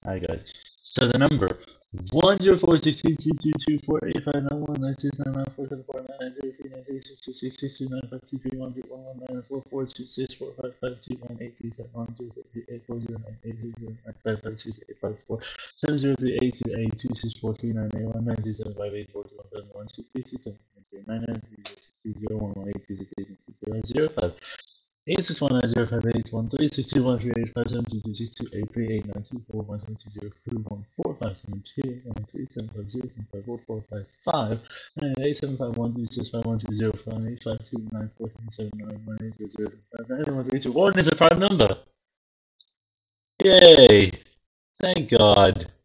Alright, guys. So the number 104666957 1 is a prime number. Yay! Thank God.